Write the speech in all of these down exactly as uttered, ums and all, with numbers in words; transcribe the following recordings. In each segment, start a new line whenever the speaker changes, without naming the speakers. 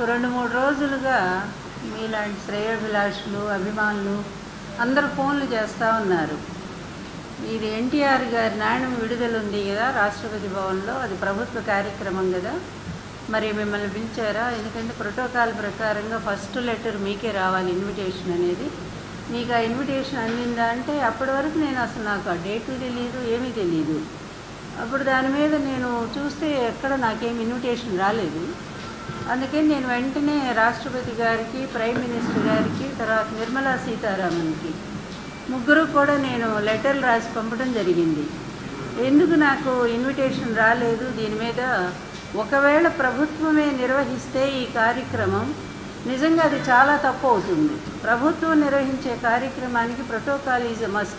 రెండు మూడు రోజులుగా మీలాంటి శ్రేయోభిలాషులు అభిమానులు అందరూ ఫోన్లు చేస్తూ ఉన్నారు. ఇది ఎన్టీఆర్ గారి నాణ్యం విడుదల ఉంది కదా రాష్ట్రపతి భవన్లో, అది ప్రభుత్వ కార్యక్రమం కదా, మరి మిమ్మల్ని పిలిచారా? ఎందుకంటే ప్రోటోకాల్ ప్రకారంగా ఫస్ట్ లెటర్ మీకే రావాలి ఇన్విటేషన్ అనేది. మీకు ఆ ఇన్విటేషన్ అందిందా అంటే అప్పటి వరకు నేను అసలు నాకు ఆ డేట్ తెలియదు, ఏమీ తెలియదు. అప్పుడు దాని మీద నేను చూస్తే ఎక్కడ నాకేం ఇన్విటేషన్ రాలేదు. అందుకని నేను వెంటనే రాష్ట్రపతి గారికి, ప్రైమ్ మినిస్టర్ గారికి, తర్వాత నిర్మలా సీతారామన్కి ముగ్గురు కూడా నేను లెటర్లు రాసి పంపడం జరిగింది. ఎందుకు నాకు ఇన్విటేషన్ రాలేదు, దీని మీద ఒకవేళ ప్రభుత్వమే నిర్వహిస్తే ఈ కార్యక్రమం నిజంగా అది చాలా తప్పు అవుతుంది. ప్రభుత్వం నిర్వహించే కార్యక్రమానికి ప్రోటోకాల్ ఈజ్ ఎ మస్ట్.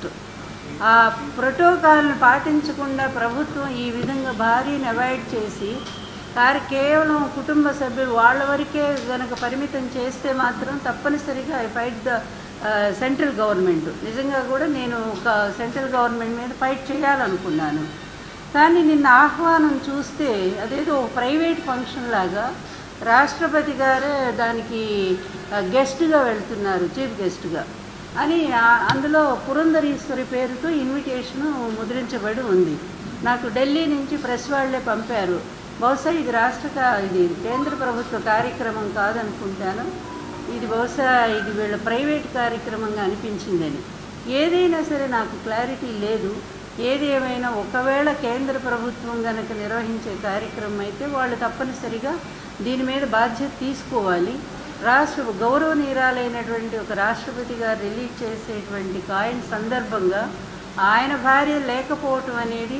ఆ ప్రోటోకాల్ను పాటించకుండా ప్రభుత్వం ఈ విధంగా భారీని అవాయిడ్ చేసి కారు కేవలం కుటుంబ సభ్యులు వాళ్ళ వరకే కనుక పరిమితం చేస్తే మాత్రం తప్పనిసరిగా I fight the central government. నిజంగా కూడా నేను ఒక సెంట్రల్ గవర్నమెంట్ మీద ఫైట్ చేయాలనుకున్నాను. కానీ నిన్న ఆహ్వానం చూస్తే అదేదో ప్రైవేట్ ఫంక్షన్ లాగా రాష్ట్రపతి గారే దానికి గెస్ట్గా వెళ్తున్నారు, చీఫ్ గెస్ట్గా అని అందులో పురంధరీశ్వరి పేరుతో ఇన్విటేషను ముద్రించబడి ఉంది. నాకు ఢిల్లీ నుంచి ప్రెస్ వాళ్ళే పంపారు. బహుశా ఇది రాష్ట్ర ఇది కేంద్ర ప్రభుత్వ కార్యక్రమం కాదనుకుంటాను, ఇది బహుశా ఇది వీళ్ళ ప్రైవేట్ కార్యక్రమంగా అనిపించిందని. ఏదైనా సరే నాకు క్లారిటీ లేదు. ఏది ఏమైనా ఒకవేళ కేంద్ర ప్రభుత్వం కనుక నిర్వహించే కార్యక్రమం అయితే వాళ్ళు తప్పనిసరిగా దీని మీద బాధ్యత తీసుకోవాలి. రాష్ట్ర గౌరవనీయురాలైనటువంటి ఒక రాష్ట్రపతి గారు రిలీజ్ చేసేటువంటి కాయిన్ సందర్భంగా ఆయన భార్య లేకపోవటం అనేది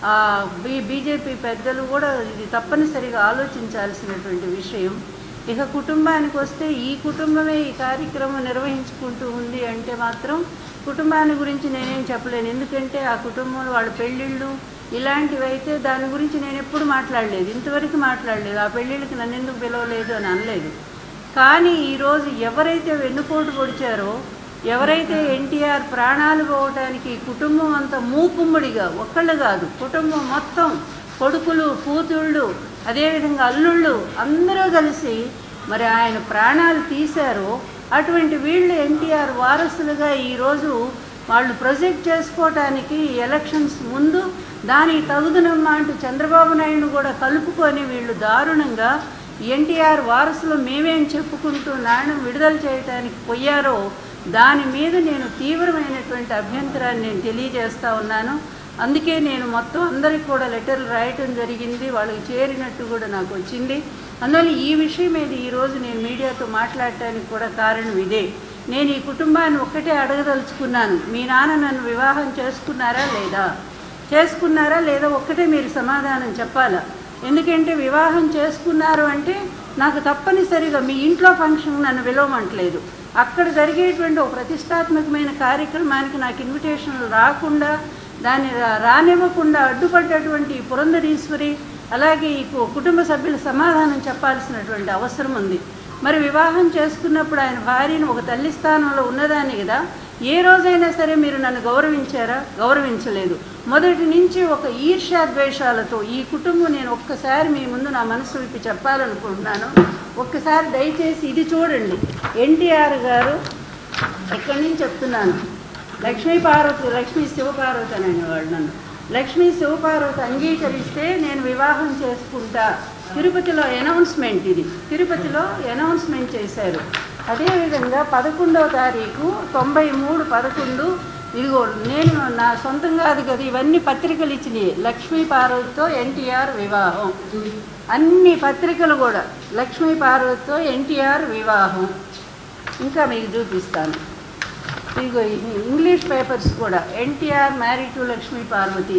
బీ బీజేపీ పెద్దలు కూడా ఇది తప్పనిసరిగా ఆలోచించాల్సినటువంటి విషయం. ఇక కుటుంబానికి వస్తే ఈ కుటుంబమే ఈ కార్యక్రమం నిర్వహించుకుంటూ ఉంది అంటే మాత్రం కుటుంబాన్ని గురించి నేనేం చెప్పలేను. ఎందుకంటే ఆ కుటుంబంలో వాళ్ళ పెళ్ళిళ్ళు ఇలాంటివి అయితే దాని గురించి నేను ఎప్పుడు మాట్లాడలేదు, ఇంతవరకు మాట్లాడలేదు. ఆ పెళ్ళిళ్ళకి నన్ను ఎందుకు పిలవలేదు అని అనలేదు. కానీ ఈరోజు ఎవరైతే వెన్నుపోటు పొడిచారో, ఎవరైతే ఎన్టీఆర్ ప్రాణాలు పోవటానికి కుటుంబం అంతా మూకుమ్మడిగా, ఒక్కళ్ళు కాదు కుటుంబం మొత్తం, కొడుకులు కూతుళ్ళు అదేవిధంగా అల్లుళ్ళు అందరూ కలిసి మరి ఆయన ప్రాణాలు తీశారో అటువంటి వీళ్ళు ఎన్టీఆర్ వారసులుగా ఈరోజు వాళ్ళు ప్రొజెక్ట్ చేసుకోవటానికి ఎలక్షన్స్ ముందు దానికి తగుదనమ్మా అంటూ చంద్రబాబు నాయుడు కూడా కలుపుకొని వీళ్ళు దారుణంగా ఎన్టీఆర్ వారసులు మేమేం చెప్పుకుంటూ నాణ్యం విడుదల చేయడానికి పోయారో దాని మీద నేను తీవ్రమైనటువంటి అభ్యంతరాన్ని నేను తెలియజేస్తూ ఉన్నాను. అందుకే నేను మొత్తం అందరికి కూడా లెటర్లు రాయటం జరిగింది, వాళ్ళకి చేరినట్టు కూడా నాకు వచ్చింది. అందువల్ల ఈ విషయం మీద ఈరోజు నేను మీడియాతో మాట్లాడటానికి కూడా కారణం ఇదే. నేను ఈ కుటుంబాన్ని ఒక్కటే అడగదలుచుకున్నాను, మీ నాన్న నన్ను వివాహం చేసుకున్నారా లేదా, చేసుకున్నారా లేదా ఒక్కటే మీరు సమాధానం చెప్పాలా. ఎందుకంటే వివాహం చేసుకున్నారు అంటే నాకు తప్పనిసరిగా మీ ఇంట్లో ఫంక్షన్ నన్ను విలువమంటలేదు, అక్కడ జరిగేటువంటి ఒక ప్రతిష్టాత్మకమైన కార్యక్రమానికి నాకు ఇన్విటేషన్లు రాకుండా దాన్ని రానివ్వకుండా అడ్డుపడ్డటువంటి పురంధరీశ్వరి అలాగే ఈ కుటుంబ సభ్యుల సమాధానం చెప్పాల్సినటువంటి అవసరం ఉంది. మరి వివాహం చేసుకున్నప్పుడు ఆయన భార్యను ఒక తల్లి స్థానంలో ఉన్నదాన్ని కదా, ఏ రోజైనా సరే మీరు నన్ను గౌరవించారా? గౌరవించలేదు. మొదటి నుంచి ఒక ఈర్ష్యాద్వేషాలతో ఈ కుటుంబం, నేను ఒక్కసారి మీ ముందు నా మనసు విప్పి చెప్పాలనుకుంటున్నాను. ఒక్కసారి దయచేసి ఇది చూడండి. ఎన్టీఆర్ గారు ఎక్కడి నుంచి చెప్తున్నాను, లక్ష్మీ పార్వతి లక్ష్మీ శివపార్వతి అని అనేవాళ్ళు నన్ను. లక్ష్మీ శివపార్వతి అంగీకరిస్తే నేను వివాహం చేసుకుంటా. తిరుపతిలో అనౌన్స్మెంట్, ఇది తిరుపతిలో అనౌన్స్మెంట్ చేశారు. అదేవిధంగా పదకొండవ తారీఖు తొంభై మూడు పదకొండు ఇదిగో నేను నా సొంతంగా అది కదా, ఇవన్నీ పత్రికలు ఇచ్చినాయి. లక్ష్మీ పార్వతితో ఎన్టీఆర్ వివాహం, అన్ని పత్రికలు కూడా లక్ష్మీ పార్వతితో ఎన్టీఆర్ వివాహం. ఇంకా మీకు చూపిస్తాను, ఇదిగో ఇంగ్లీష్ పేపర్స్ కూడా NTR married to Lakshmi Parvati.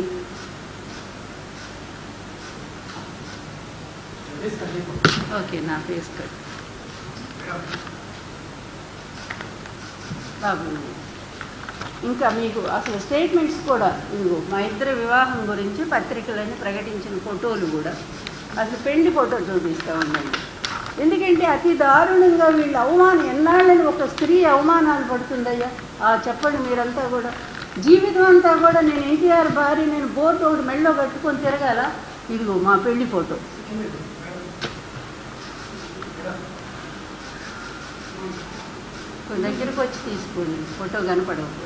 Okay, నా ఫేస్ కట్ బాబు. ఇంకా మీకు అసలు స్టేట్మెంట్స్ కూడా ఇదిగో మా ఇద్దరి వివాహం గురించి పత్రికలన్నీ ప్రకటించిన ఫోటోలు కూడా, అసలు పెళ్లి ఫోటో చూపిస్తూ ఉండండి. ఎందుకంటే అతి దారుణంగా వీళ్ళు అవమానం, ఎన్నాళ్ళని ఒక స్త్రీ అవమానాలు పడుతుందయ్యా చెప్పండి మీరంతా కూడా. జీవితం అంతా కూడా నేను ఎన్టీఆర్ భార్య, నేను బోర్డు ఒకటి మెళ్ళో కట్టుకొని తిరగాల. ఇదిగో మా పెళ్లి ఫోటో. దగ్గరకు వచ్చి తీసుకోండి, ఫోటో కనపడవు.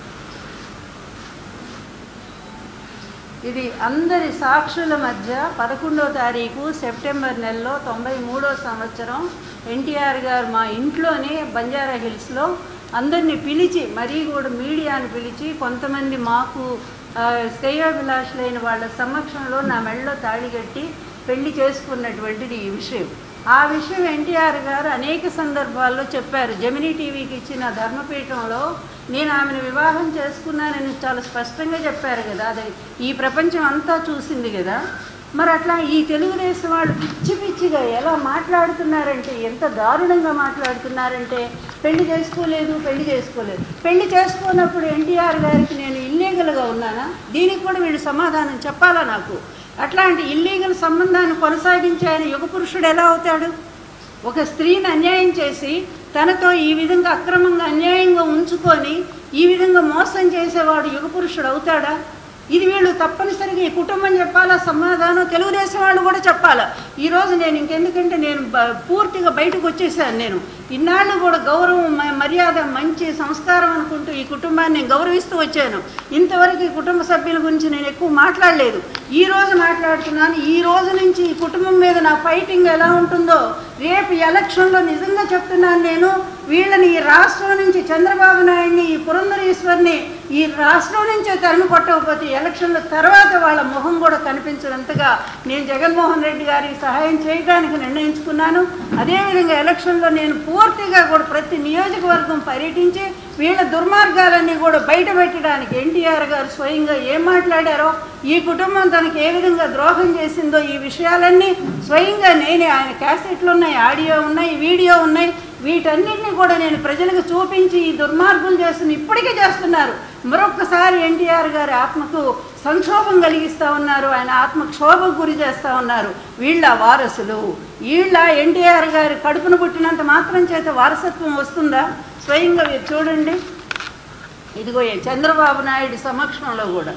ఇది అందరి సాక్షుల మధ్య పదకొండవ తారీఖు సెప్టెంబర్ నెలలో తొంభై మూడో సంవత్సరం ఎన్టీఆర్ గారు మా ఇంట్లోనే బంజారా హిల్స్లో అందరినీ పిలిచి, మరీ కూడా మీడియాని పిలిచి, కొంతమంది మాకు శ్రేయోభిలాషులైన వాళ్ళ సమక్షంలో నా మెడలో తాళి కట్టి పెళ్లి చేసుకున్నటువంటిది ఈ విషయం. ఆ విషయం ఎన్టీఆర్ గారు అనేక సందర్భాల్లో చెప్పారు. జెమినీ టీవీకి ఇచ్చిన ధర్మపీఠంలో నేను ఆమెను వివాహం చేసుకున్నానని చాలా స్పష్టంగా చెప్పారు కదా. అది ఈ ప్రపంచం అంతా చూసింది కదా. మరి అట్లా ఈ తెలుగుదేశం వాళ్ళు పిచ్చి పిచ్చిగా ఎలా మాట్లాడుతున్నారంటే, ఎంత దారుణంగా మాట్లాడుతున్నారంటే, పెళ్లి చేసుకోలేదు పెళ్లి చేసుకోలేదు పెళ్లి చేసుకున్నప్పుడు ఎన్టీఆర్ గారికి నేను ఇల్లీగల్గా ఉన్నానా? దీనికి కూడా వీళ్ళు సమాధానం చెప్పాలా నాకు? అట్లాంటి ఇల్లీగల్ సంబంధాన్ని కొనసాగించే ఆయన యుగ పురుషుడు ఎలా అవుతాడు? ఒక స్త్రీని అన్యాయం చేసి తనతో ఈ విధంగా అక్రమంగా అన్యాయంగా ఉంచుకొని ఈ విధంగా మోసం చేసేవాడు యుగ పురుషుడు అవుతాడా? ఇది వీళ్ళు తప్పనిసరిగా ఈ కుటుంబం చెప్పాలా సమాధానం, తెలుగుదేశం వాళ్ళు కూడా చెప్పాలా. ఈరోజు నేను ఇంకెందుకంటే నేను పూర్తిగా బయటకు వచ్చేసాను. నేను ఇన్నాళ్ళు కూడా గౌరవం, మర్యాద, మంచి సంస్కారం అనుకుంటూ ఈ కుటుంబాన్ని నేను గౌరవిస్తూ వచ్చాను. ఇంతవరకు ఈ కుటుంబ సభ్యుల గురించి నేను ఎక్కువ మాట్లాడలేదు. ఈ రోజు మాట్లాడుతున్నాను. ఈ రోజు నుంచి ఈ కుటుంబం మీద నా ఫైటింగ్ ఎలా ఉంటుందో రేపు ఎలక్షన్లో నిజంగా చెప్తున్నాను. నేను వీళ్ళని ఈ రాష్ట్రం నుంచి, చంద్రబాబు నాయుడిని, ఈ పురంధరేశ్వరిని ఈ రాష్ట్రం నుంచే తరిమి కొట్టకపోతే ఎలక్షన్ల తర్వాత వాళ్ళ మొహం కూడా కనిపించినంతగా నేను జగన్మోహన్ రెడ్డి గారికి సహాయం చేయడానికి నిర్ణయించుకున్నాను. అదేవిధంగా ఎలక్షన్లో నేను పూర్తిగా కూడా ప్రతి నియోజకవర్గం పర్యటించి వీళ్ళ దుర్మార్గాలన్నీ కూడా బయట పెట్టడానికి, ఎన్టీఆర్ గారు స్వయంగా ఏం మాట్లాడారో, ఈ కుటుంబం తనకి ఏ విధంగా ద్రోహం చేసిందో ఈ విషయాలన్నీ స్వయంగా నేనే, ఆయన క్యాసెట్లు ఉన్నాయి, ఆడియో ఉన్నాయి, వీడియో ఉన్నాయి, వీటన్నిటిని కూడా నేను ప్రజలకు చూపించి ఈ దుర్మార్గులు చేస్తున్న ఇప్పటికీ చేస్తున్నారు. మరొక్కసారి ఎన్టీఆర్ గారి ఆత్మకు సంక్షోభం కలిగిస్తూ ఉన్నారు, ఆయన ఆత్మక్షోభకు గురి చేస్తూ ఉన్నారు. వీళ్ళ వారసులు, వీళ్ళ ఎన్టీఆర్ గారి కడుపును పుట్టినంత మాత్రం చేత వారసత్వం వస్తుందా? స్వయంగా మీరు చూడండి. ఇదిగో చంద్రబాబు నాయుడు సమక్షంలో కూడా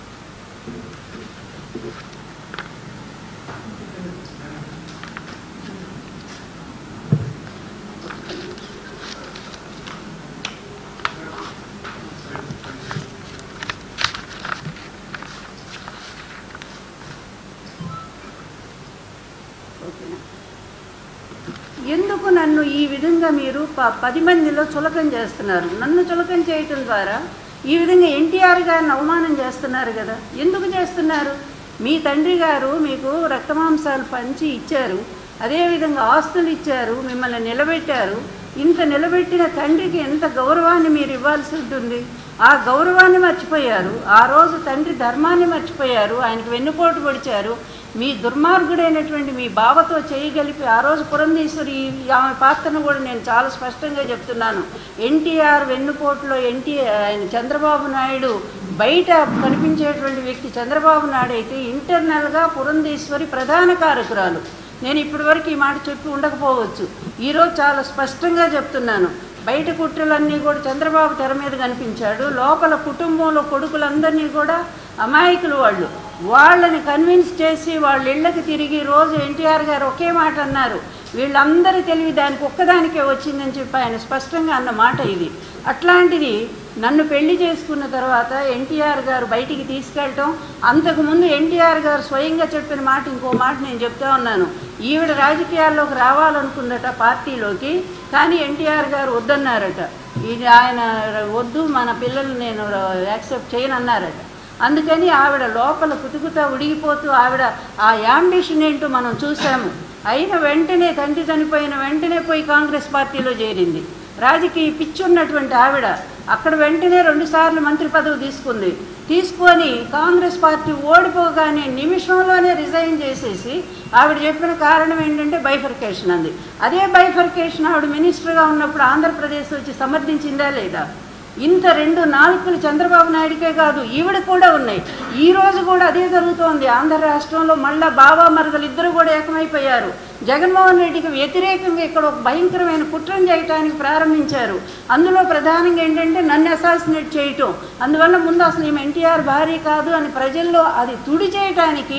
ఎందుకు నన్ను ఈ విధంగా మీరు ప పది మందిలో చులకం చేస్తున్నారు? నన్ను చులకం చేయటం ద్వారా ఈ విధంగా ఎన్టీఆర్ గారిని అవమానం చేస్తున్నారు కదా. ఎందుకు చేస్తున్నారు? మీ తండ్రి గారు మీకు రక్తమాంసాలు పంచి ఇచ్చారు, అదేవిధంగా ఆస్తులు ఇచ్చారు, మిమ్మల్ని నిలబెట్టారు. ఇంత నిలబెట్టిన తండ్రికి ఎంత గౌరవాన్ని మీరు ఇవ్వాల్సి ఉంటుంది. ఆ గౌరవాన్ని మర్చిపోయారు. ఆ రోజు తండ్రి ధర్మాన్ని మర్చిపోయారు, ఆయనకు వెన్నుపోటు పొడిచారు. మీ దుర్మార్గుడైనటువంటి మీ బావతో చేయగలిపి ఆ రోజు పురంధేశ్వరి ఆమె పాత్రను కూడా నేను చాలా స్పష్టంగా చెప్తున్నాను. ఎన్టీఆర్ వెన్నుపోటులో ఎన్టీఆర్ ఆయన చంద్రబాబు నాయుడు బయట కనిపించేటువంటి వ్యక్తి చంద్రబాబు నాయుడు అయితే ఇంటర్నల్గా పురంధేశ్వరి ప్రధాన కారకురాలు. నేను ఇప్పటి వరకు ఈ మాట చెప్పి ఉండకపోవచ్చు, ఈరోజు చాలా స్పష్టంగా చెప్తున్నాను. బయట కుట్రలన్నీ కూడా చంద్రబాబు తెర మీద కనిపించాడు, లోపల కుటుంబంలో కొడుకులందరినీ కూడా అమాయకులు వాళ్ళు, వాళ్ళని కన్విన్స్ చేసి వాళ్ళ ఇళ్ళకి తిరిగి రోజు ఎన్టీఆర్ గారు ఒకే మాట అన్నారు, వీళ్ళందరి తెలివి దానికి ఒక్కదానికే వచ్చిందని చెప్పి ఆయన స్పష్టంగా అన్న మాట ఇది. అట్లాంటిది నన్ను పెళ్లి చేసుకున్న తర్వాత ఎన్టీఆర్ గారు బయటికి తీసుకెళ్ళటం, అంతకుముందు ఎన్టీఆర్ గారు స్వయంగా చెప్పిన మాట ఇంకో మాట నేను చెప్తా ఉన్నాను. ఈవిడ రాజకీయాల్లోకి రావాలనుకుందట పార్టీలోకి, కానీ ఎన్టీఆర్ గారు వద్దన్నారట. ఇది ఆయన వద్దు, మన పిల్లలు నేను యాక్సెప్ట్ చేయనన్నారట. అందుకని ఆవిడ లోపల కుతుకుతా ఉడిగిపోతూ ఆవిడ ఆ యాంబిషన్ ఏంటో మనం చూసాము. అయిన వెంటనే తండ్రి చనిపోయిన వెంటనే పోయి కాంగ్రెస్ పార్టీలో చేరింది. రాజకీయ పిచ్చున్నటువంటి ఆవిడ అక్కడ వెంటనే రెండుసార్లు మంత్రి పదవి తీసుకుంది. తీసుకొని కాంగ్రెస్ పార్టీ ఓడిపోగానే నిమిషంలోనే రిజైన్ చేసేసి ఆవిడ చెప్పిన కారణం ఏంటంటే బైఫర్కేషన్ అంది. అదే బైఫర్కేషన్ ఆవిడ మినిస్టర్గా ఉన్నప్పుడు ఆంధ్రప్రదేశ్ వచ్చి సమర్థించిందా లేదా? ఇంత రెండు నాలుకలు చంద్రబాబు నాయుడికే కాదు ఈవిడ కూడా ఉన్నాయి. ఈ రోజు కూడా అదే జరుగుతోంది. ఆంధ్ర రాష్ట్రంలో మళ్ళా బాబా మరదలు ఇద్దరు కూడా ఏకమైపోయారు. జగన్మోహన్ రెడ్డికి వ్యతిరేకంగా ఇక్కడ ఒక భయంకరమైన కుట్రను చేయటానికి ప్రారంభించారు. అందులో ప్రధానంగా ఏంటంటే నన్ను అసాసినేట్ చేయటం. అందువల్ల ముందు అసలు ఈమె ఎన్టీఆర్ భార్య కాదు అని ప్రజల్లో అది తుడి చేయటానికి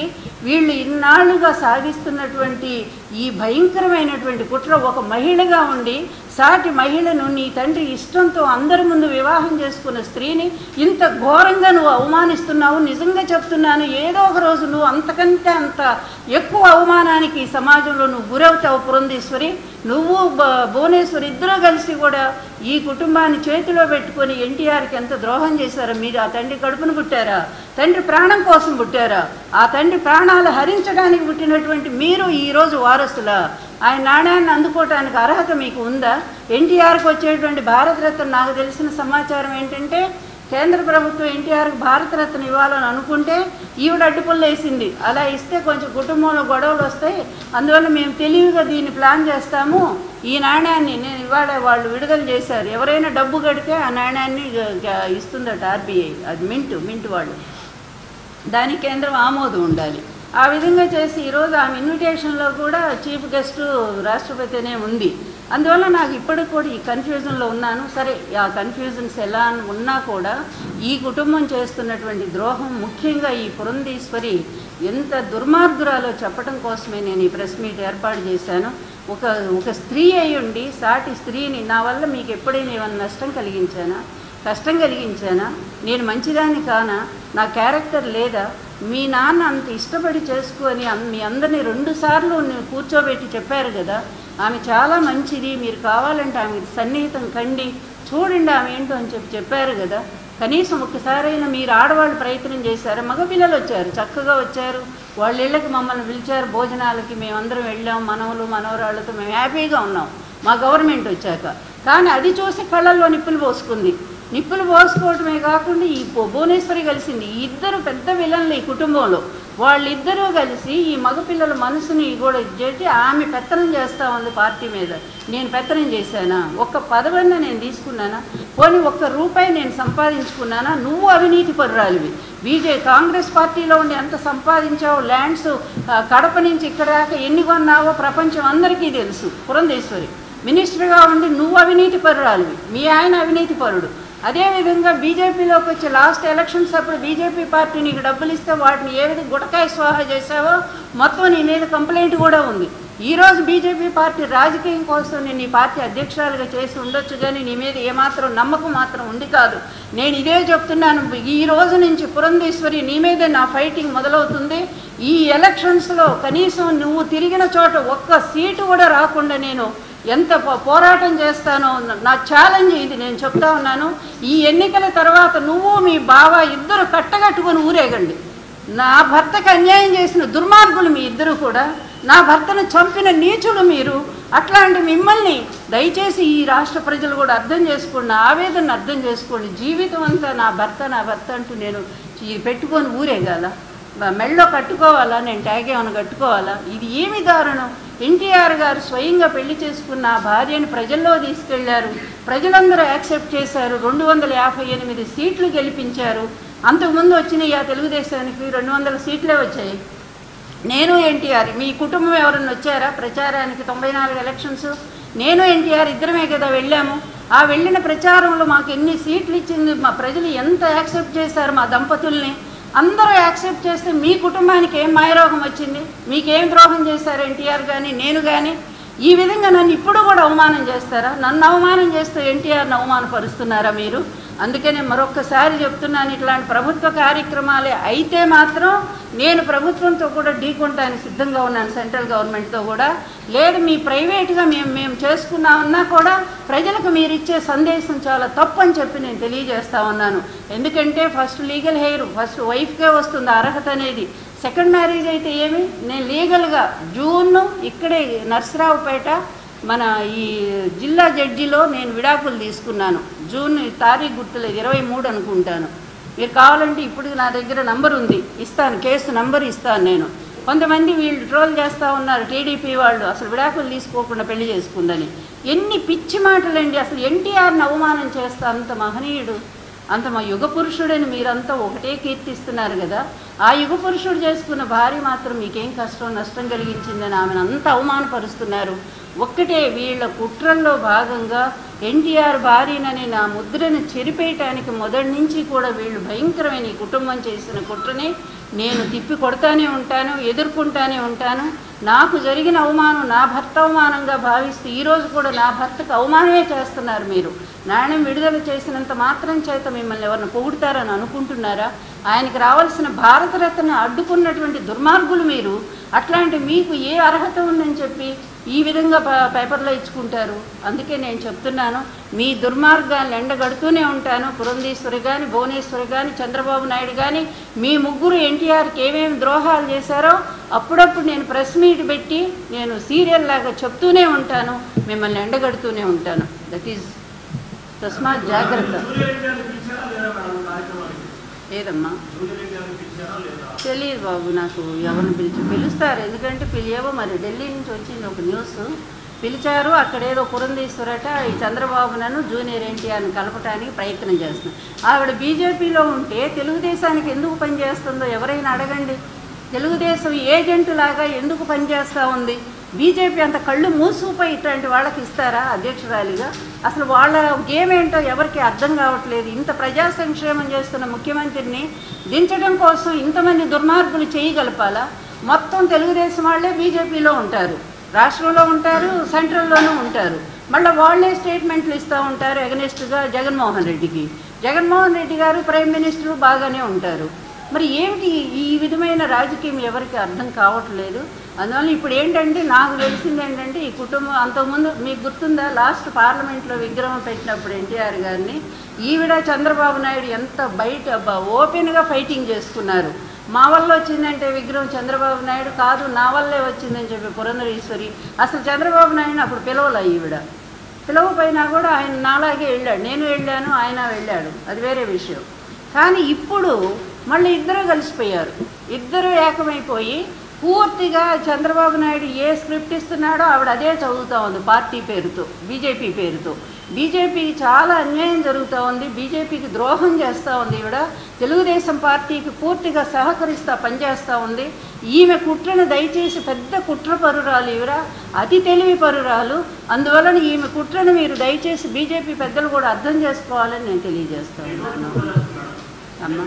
వీళ్ళు ఇన్నాళ్లుగా సాగిస్తున్నటువంటి ఈ భయంకరమైనటువంటి కుట్ర, ఒక మహిళగా ఉండి సాటి మహిళను నీ తండ్రి ఇష్టంతో అందరి ముందు వివాహం చేసుకున్న స్త్రీని ఇంత ఘోరంగా నువ్వు అవమానిస్తున్నావు. నిజంగా చెప్తున్నాను, ఏదో ఒక రోజు నువ్వు అంతకంటే అంత ఎక్కువ అవమానానికి ఈ సమాజంలో నువ్వు గురవుతావు పురంధేశ్వరి. నువ్వు భువనేశ్వరి ఇద్దరూ కలిసి కూడా ఈ కుటుంబాన్ని చేతిలో పెట్టుకొని ఎన్టీఆర్కి ఎంత ద్రోహం చేశారో. మీరు ఆ తండ్రి కడుపును పుట్టారా? తండ్రి ప్రాణం కోసం పుట్టారా? ఆ తండ్రి ప్రాణాలు హరించడానికి పుట్టినటువంటి మీరు ఈరోజు వారసులా? ఆయన నాణ్యాన్ని అందుకోవటానికి అర్హత మీకు ఉందా? ఎన్టీఆర్కి వచ్చేటువంటి భారతరత్న, నాకు తెలిసిన సమాచారం ఏంటంటే కేంద్ర ప్రభుత్వం ఎన్టీఆర్కి భారతరత్న ఇవ్వాలని అనుకుంటే ఈవిడ అడ్డుపుల్లు వేసింది. అలా ఇస్తే కొంచెం కుటుంబంలో గొడవలు వస్తాయి, అందువల్ల మేము తెలివిగా దీన్ని ప్లాన్ చేస్తాము. ఈ నాణ్యాన్ని నేను ఇవాళ వాళ్ళు విడుదల చేశారు. ఎవరైనా డబ్బు కడితే ఆ నాణ్యాన్ని ఇస్తుందట ఆర్బీఐ. అది మింటు మింటు వాళ్ళు, దానికి కేంద్రం ఆమోదం ఉండాలి. ఆ విధంగా చేసి ఈరోజు ఆమె ఇన్విటేషన్లో కూడా చీఫ్ గెస్ట్ రాష్ట్రపతినే ఉంది. అందువల్ల నాకు ఇప్పటికి కూడా ఈ కన్ఫ్యూజన్లో ఉన్నాను. సరే, ఆ కన్ఫ్యూజన్స్ ఎలా ఉన్నా కూడా ఈ కుటుంబం చేస్తున్నటువంటి ద్రోహం, ముఖ్యంగా ఈ పురంధేశ్వరి ఎంత దుర్మార్గురాలో చెప్పడం కోసమే నేను ఈ ప్రెస్ మీట్ ఏర్పాటు చేశాను. ఒక ఒక స్త్రీ అయి ఉండి సాటి స్త్రీని, నా వల్ల మీకు ఎప్పుడైనా ఏమైనా నష్టం కలిగించానా, కష్టం కలిగించానా, నేను మంచిదాన్ని కానా, నా క్యారెక్టర్ లేదా, మీ నాన్న అంత ఇష్టపడి చేసుకొని మీ అందరినీ రెండుసార్లు కూర్చోబెట్టి చెప్పారు కదా, ఆమె చాలా మంచిది, మీరు కావాలంటే ఆమె సన్నిహితం కండి, చూడండి ఆమె ఏంటో అని చెప్పి చెప్పారు కదా. కనీసం ఒక్కసారైనా మీరు ఆడవాళ్ళు ప్రయత్నం చేశారు. మగపిల్లలు వచ్చారు, చక్కగా వచ్చారు, వాళ్ళ ఇళ్ళకి మమ్మల్ని పిలిచారు భోజనాలకి, మేమందరం వెళ్ళాం, మనవలు మనవరాళ్ళతో మేము హ్యాపీగా ఉన్నాం మా గవర్నమెంట్ వచ్చాక. కానీ అది చూసి కళ్ళల్లో నిప్పులు పోసుకుంది. నిప్పులు పోసుకోవటమే కాకుండా ఈ భువనేశ్వరి కలిసింది. ఈ ఇద్దరు పెద్ద విలన్లు ఈ కుటుంబంలో. వాళ్ళిద్దరూ కలిసి ఈ మగపిల్లల మనసుని కూడా చేసి ఆమె పెత్తనం చేస్తూ ఉంది పార్టీ మీద. నేను పెత్తనం చేశానా? ఒక్క పదవన్న నేను తీసుకున్నానా? పోనీ ఒక్క రూపాయి నేను సంపాదించుకున్నానా? నువ్వు అవినీతి పరురాలివి. బీజే కాంగ్రెస్ పార్టీలో ఉండి ఎంత సంపాదించావో, ల్యాండ్స్ కడప నుంచి ఇక్కడ దాకా ఎన్ని కొన్నావో ప్రపంచం అందరికీ తెలుసు. పురంధేశ్వరి మినిస్టర్గా ఉండి నువ్వు అవినీతి పరురాలివి, మీ ఆయన అవినీతి పరుడు. అదేవిధంగా బీజేపీలోకి వచ్చే లాస్ట్ ఎలక్షన్స్ అప్పుడు బీజేపీ పార్టీ నీకు డబ్బులు ఇస్తే వాటిని ఏ విధంగా గుటకాయ స్వాహా చేసావో మొత్తం నీ మీద కంప్లైంట్ కూడా ఉంది. ఈరోజు బీజేపీ పార్టీ రాజకీయం కోసం నేను నీ పార్టీ అధ్యక్షురాలుగా చేసి ఉండొచ్చు, కానీ నీ మీద ఏమాత్రం నమ్మకం మాత్రం ఉంది కాదు. నేను ఇదే చెప్తున్నాను, ఈ రోజు నుంచి పురంధేశ్వరి నీ మీదే నా ఫైటింగ్ మొదలవుతుంది. ఈ ఎలక్షన్స్లో కనీసం నువ్వు తిరిగిన చోట ఒక్క సీటు కూడా రాకుండా నేను ఎంత పోరాటం చేస్తానో నా ఛాలెంజ్ ఇది, నేను చెప్తా ఉన్నాను. ఈ ఎన్నికల తర్వాత నువ్వు మీ బావ ఇద్దరు కట్టగట్టుకొని ఊరేగండి. నా భర్తకు అన్యాయం చేసిన దుర్మార్గులు మీ ఇద్దరు కూడా, నా భర్తను చంపిన నీచులు మీరు. అట్లాంటి మిమ్మల్ని దయచేసి ఈ రాష్ట్ర ప్రజలు కూడా అర్థం చేసుకోండి, ఆవేదన అర్థం చేసుకోండి. జీవితం అంతా నా భర్త నా భర్త అంటూ నేను పెట్టుకొని ఊరేగాల, మెళ్ళో కట్టుకోవాలా, నేను ట్యాగ్ ఏమైనా కట్టుకోవాలా? ఇది ఏమి దారుణం? ఎన్టీఆర్ గారు స్వయంగా పెళ్లి చేసుకున్న భార్యను ప్రజల్లో తీసుకెళ్లారు, ప్రజలందరూ యాక్సెప్ట్ చేశారు, రెండు వందల యాభై ఎనిమిది సీట్లు గెలిపించారు. అంతకుముందు వచ్చినాయి ఆ తెలుగుదేశానికి రెండు వందల సీట్లే వచ్చాయి. నేను ఎన్టీఆర్, మీ కుటుంబం ఎవరన్నా వచ్చారా ప్రచారానికి? తొంభై నాలుగు ఎలక్షన్స్ నేను ఎన్టీఆర్ ఇద్దరమే కదా వెళ్ళాము. ఆ వెళ్ళిన ప్రచారంలో మాకు ఎన్ని సీట్లు ఇచ్చింది, మా ప్రజలు ఎంత యాక్సెప్ట్ చేశారు మా దంపతుల్ని. అందరూ యాక్సెప్ట్ చేస్తే మీ కుటుంబానికి ఏం మాయరోగం వచ్చింది? మీకేం ద్రోహం చేశారు ఎన్టీఆర్ కానీ నేను కానీ? ఈ విధంగా నన్ను ఇప్పుడు కూడా అవమానం చేస్తారా? నన్ను అవమానం చేస్తూ ఎన్టీఆర్ని అవమానపరుస్తున్నారా మీరు? అందుకనే మరొక్కసారి చెప్తున్నాను, ఇట్లాంటి ప్రభుత్వ కార్యక్రమాలే అయితే మాత్రం నేను ప్రభుత్వంతో కూడా ఢీకొనడానికి సిద్ధంగా ఉన్నాను, సెంట్రల్ గవర్నమెంట్తో కూడా. లేదు మీ ప్రైవేట్గా మేము మేము చేసుకున్నామన్నా కూడా ప్రజలకు మీరు ఇచ్చే సందేశం చాలా తప్పు అని చెప్పి నేను తెలియజేస్తా ఉన్నాను. ఎందుకంటే ఫస్ట్ లీగల్ హెయిర్ ఫస్ట్ వైఫ్కే వస్తుంది అర్హత అనేది. సెకండ్ మ్యారేజ్ అయితే ఏమి? నేను లీగల్గా జూన్ ఇక్కడే నర్సరావుపేట మన ఈ జిల్లా జడ్జిలో నేను విడాకులు తీసుకున్నాను. జూన్ తారీఖు గుర్తులేదు, ఇరవై మూడు అనుకుంటాను. మీరు కావాలంటే ఇప్పుడు నా దగ్గర నంబర్ ఉంది, ఇస్తాను, కేసు నంబర్ ఇస్తాను నేను. కొంతమంది వీళ్ళు ట్రోల్ చేస్తూ ఉన్నారు టీడీపీ వాళ్ళు, అసలు విడాకులు తీసుకోకుండా పెళ్లి చేసుకుందని. ఎన్ని పిచ్చి మాటలండి! అసలు ఎన్టీఆర్ని అవమానం చేస్తా అంత మహనీయుడు, అంత మా యుగ పురుషుడని మీరంతా ఒకటే కీర్తిస్తున్నారు కదా. ఆ యుగ పురుషుడు చేసుకున్న భార్య మాత్రం మీకేం కష్టం నష్టం కలిగించిందని ఆమెను అంత అవమానపరుస్తున్నారు. ఒక్కటే వీళ్ళ కుట్రల్లో భాగంగా ఎన్టీఆర్ భార్యనని నా ముద్రను చెరిపేయటానికి మొదటి నుంచి కూడా వీళ్ళు భయంకరమైన ఈ కుటుంబం చేసిన కుట్రని నేను తిప్పి కొడతానే ఉంటాను, ఎదుర్కొంటానే ఉంటాను. నాకు జరిగిన అవమానం నా భర్త అవమానంగా భావిస్తూ ఈరోజు కూడా నా భర్తకు అవమానమే చేస్తున్నారు మీరు. నాణ్యం విడుదల చేసినంత మాత్రం చేత మిమ్మల్ని ఎవరిని పొగుడుతారని అనుకుంటున్నారా? ఆయనకి రావాల్సిన భారతరత్న అడ్డుకున్నటువంటి దుర్మార్గులు మీరు. అట్లాంటి మీకు ఏ అర్హత ఉందని చెప్పి ఈ విధంగా పేపర్లో ఇచ్చుకుంటారు? అందుకే నేను చెప్తున్నాను, మీ దుర్మార్గాన్ని ఎండగడుతూనే ఉంటాను. పురంధేశ్వరి కానీ, భువనేశ్వరి కానీ, చంద్రబాబు నాయుడు కానీ, మీ ముగ్గురు ఎన్టీఆర్కి ఏమేమి ద్రోహాలు చేశారో అప్పుడప్పుడు నేను ప్రెస్ మీట్ పెట్టి నేను సీరియల్ లాగా చెప్తూనే ఉంటాను, మిమ్మల్ని ఎండగడుతూనే ఉంటాను. దట్ ఈజ్ తస్మాత్ జాగ్రత్త. ఏదమ్మా తెలియదు బాబు, నాకు ఎవరిని పిలిచి పిలుస్తారు, ఎందుకంటే పిలిచేవో మరి ఢిల్లీ నుంచి వచ్చింది ఒక న్యూస్, పిలిచారు. అక్కడేదో పురంధేశ్వరట ఈ చంద్రబాబునను జూనియర్ ఎన్టీఆర్ని కలపడానికి ప్రయత్నం చేస్తున్నారు. ఆవిడ బీజేపీలో ఉంటే తెలుగుదేశానికి ఎందుకు పనిచేస్తుందో ఎవరైనా అడగండి. తెలుగుదేశం ఏజెంట్ లాగా ఎందుకు పనిచేస్తూ ఉంది? బీజేపీ అంత కళ్ళు మూసుకుపోయి ఇట్లాంటి వాళ్ళకి ఇస్తారా అధ్యక్షురాలిగా? అసలు వాళ్ళ గేమ్ ఏంటో ఎవరికి అర్థం కావట్లేదు. ఇంత ప్రజా సంక్షేమం చేస్తున్న ముఖ్యమంత్రిని దించడం కోసం ఇంతమంది దుర్మార్గులు చేయగలపాలా? మొత్తం తెలుగుదేశం వాళ్ళే బీజేపీలో ఉంటారు, రాష్ట్రంలో ఉంటారు, సెంట్రల్లోనూ ఉంటారు. మళ్ళీ వాళ్ళే స్టేట్మెంట్లు ఇస్తూ ఉంటారు ఎగనెస్ట్గా జగన్మోహన్ రెడ్డికి. జగన్మోహన్ రెడ్డి గారు ప్రైమ్ మినిస్టర్ బాగానే ఉంటారు. మరి ఏమిటి ఈ విధమైన రాజకీయం ఎవరికి అర్థం కావట్లేదు. అందువల్ల ఇప్పుడు ఏంటంటే నాకు తెలిసింది ఏంటంటే ఈ కుటుంబం అంతకుముందు మీకు గుర్తుందా, లాస్ట్ పార్లమెంట్లో విగ్రహం పెట్టినప్పుడు ఎన్టీఆర్ గారిని ఈవిడ చంద్రబాబు నాయుడు ఎంత బయట ఓపెన్గా ఫైటింగ్ చేసుకున్నారు. మా వల్ల వచ్చిందంటే విగ్రహం చంద్రబాబు నాయుడు కాదు, నా వల్లే వచ్చిందని చెప్పి పురంధేశ్వరి. అసలు చంద్రబాబు నాయుడు అప్పుడు పిలవలే, ఈవిడ పిలవపోయినా కూడా ఆయన నాలాగే వెళ్ళాడు, నేను వెళ్ళాను, ఆయన వెళ్ళాడు, అది వేరే విషయం. కానీ ఇప్పుడు మళ్ళీ ఇద్దరు కలిసిపోయారు. ఇద్దరు ఏకమైపోయి పూర్తిగా చంద్రబాబు నాయుడు ఏ స్క్రిప్ట్ ఇస్తున్నాడో ఆవిడ అదే చదువుతూ ఉంది పార్టీ పేరుతో, బీజేపీ పేరుతో. బీజేపీకి చాలా అన్యాయం జరుగుతూ ఉంది, బీజేపీకి ద్రోహం చేస్తూ ఉంది ఈవిడ. తెలుగుదేశం పార్టీకి పూర్తిగా సహకరిస్తూ పనిచేస్తూ ఉంది. ఈమె కుట్రను దయచేసి పెద్ద కుట్ర పరురాలు ఈవిడ, అతి తెలివి పరురాలు. అందువలన ఈమె కుట్రను మీరు దయచేసి బీజేపీ పెద్దలు కూడా అర్థం చేసుకోవాలని నేను తెలియజేస్తా ఉన్నాను. అమ్మా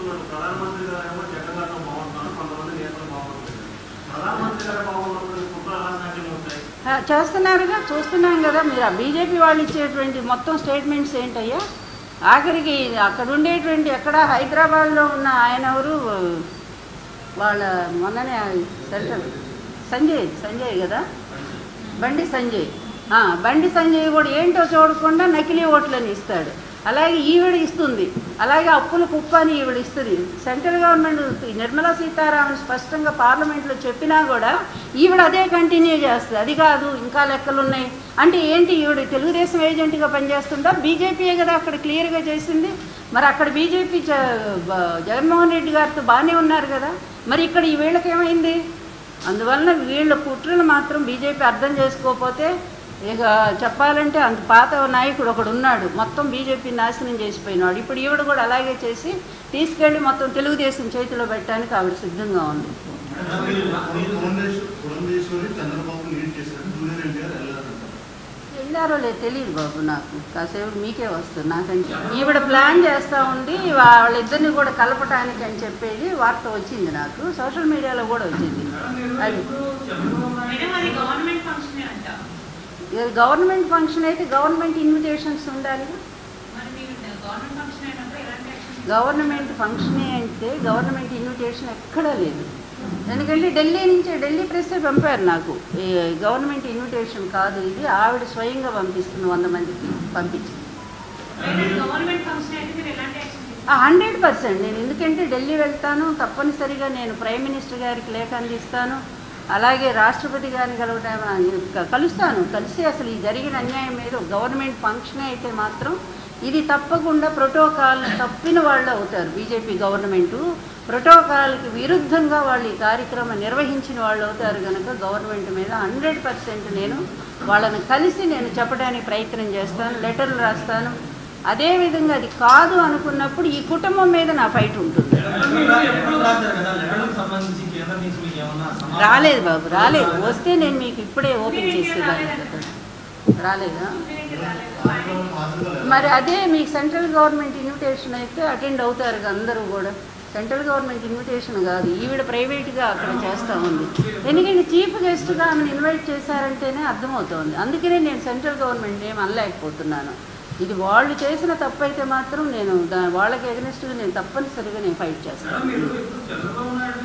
చేస్తున్నారుగా, చూస్తున్నాం కదా. మీరు ఆ బీజేపీ వాళ్ళు ఇచ్చేటువంటి మొత్తం స్టేట్మెంట్స్ ఏంటయ్యా? ఆఖరికి అక్కడ ఉండేటువంటి ఎక్కడ హైదరాబాద్లో ఉన్న ఆయన ఎవరు వాళ్ళ మొన్ననే సెంటర్ సంజయ్ సంజయ్ కదా, బండి సంజయ్. బండి సంజయ్ కూడా ఏంటో చూడకుండా నకిలీ ఓట్లని ఇస్తాడు. అలాగే ఈవిడ ఇస్తుంది, అలాగే అప్పుల కుప్ప అని ఈవిడ ఇస్తుంది. సెంట్రల్ గవర్నమెంట్ నిర్మలా సీతారామన్ స్పష్టంగా పార్లమెంట్లో చెప్పినా కూడా ఈవిడ అదే కంటిన్యూ చేస్తుంది. అది కాదు ఇంకా లెక్కలు ఉన్నాయి అంటే ఏంటి? ఈవిడ తెలుగుదేశం ఏజెంట్గా పనిచేస్తుందా? బీజేపీయే కదా అక్కడ క్లియర్గా చేసింది. మరి అక్కడ బీజేపీ జగన్మోహన్ రెడ్డి గారితో బాగానే ఉన్నారు కదా, మరి ఇక్కడ ఈ వీళ్ళకేమైంది? అందువలన వీళ్ళ కుట్రలు మాత్రం బీజేపీ అర్థం చేసుకోకపోతే ఇక చెప్పాలంటే అంత పాత నాయకుడు ఒకడు ఉన్నాడు, మొత్తం బీజేపీ నాశనం చేసిపోయినాడు. ఇప్పుడు ఈవిడ కూడా అలాగే చేసి తీసుకెళ్ళి మొత్తం తెలుగుదేశం చేతిలో పెట్టడానికి ఆవిడ సిద్ధంగా ఉంది. వెళ్ళారో లేదు తెలియదు బాబు, నాకు కాసేపు మీకే వస్తుంది. నాకంటే ఈవిడ ప్లాన్ చేస్తూ ఉంది వాళ్ళిద్దరిని కూడా కలపటానికి అని చెప్పేది వార్త వచ్చింది, నాకు సోషల్ మీడియాలో కూడా వచ్చింది. అది గవర్నమెంట్ ఫంక్షన్ అయితే గవర్నమెంట్ ఇన్విటేషన్స్ ఉండాలి. గవర్నమెంట్ ఫంక్షనే అంటే గవర్నమెంట్ ఇన్విటేషన్ ఎక్కడా లేదు. ఎందుకంటే ఢిల్లీ నుంచే ఢిల్లీ ప్రెస్సే పంపారు నాకు, గవర్నమెంట్ ఇన్విటేషన్ కాదు ఇది, ఆవిడ స్వయంగా పంపిస్తుంది, వంద మందికి పంపించి. హండ్రెడ్ పర్సెంట్ నేను ఎందుకంటే ఢిల్లీ వెళ్తాను, తప్పనిసరిగా నేను ప్రైమ్ మినిస్టర్ గారికి లేఖ అందిస్తాను, అలాగే రాష్ట్రపతి గారిని కలవటం కలుస్తాను. కలిసి అసలు ఈ జరిగిన అన్యాయం మీద గవర్నమెంట్ ఫంక్షనే అయితే మాత్రం ఇది తప్పకుండా ప్రోటోకాల్ తప్పిన వాళ్ళు అవుతారు. బీజేపీ గవర్నమెంటు ప్రోటోకాల్కి విరుద్ధంగా వాళ్ళు ఈ కార్యక్రమం నిర్వహించిన వాళ్ళు అవుతారు కనుక గవర్నమెంట్ మీద హండ్రెడ్ పర్సెంట్ నేను వాళ్ళని కలిసి నేను చెప్పడానికి ప్రయత్నం చేస్తాను, లెటర్లు రాస్తాను. అదేవిధంగా అది కాదు అనుకున్నప్పుడు ఈ కుటుంబం మీద నా ఫైట్ ఉంటుంది. రాలేదు బాబు, రాలేదు. వస్తే నేను మీకు ఇప్పుడే ఓపెన్ చేసేదాన్ని. రాలేదా? మరి అదే మీకు సెంట్రల్ గవర్నమెంట్ ఇన్విటేషన్ అయితే అటెండ్ అవుతారు అందరూ కూడా. సెంట్రల్ గవర్నమెంట్ ఇన్విటేషన్ కాదు, ఈవిడ ప్రైవేట్గా అక్కడ చేస్తూ ఉంది. ఎందుకంటే చీఫ్ గెస్ట్గా ఆమెను ఇన్వైట్ చేశారంటేనే అర్థమవుతోంది. అందుకనే నేను సెంట్రల్ గవర్నమెంట్ ఏం అనలేకపోతున్నాను. ఇది వాళ్ళు చేసిన తప్పు అయితే మాత్రం నేను దా వాళ్ళకి ఎగనెస్ట్గా నేను తప్పనిసరిగా నేను ఫైట్ చేస్తాను.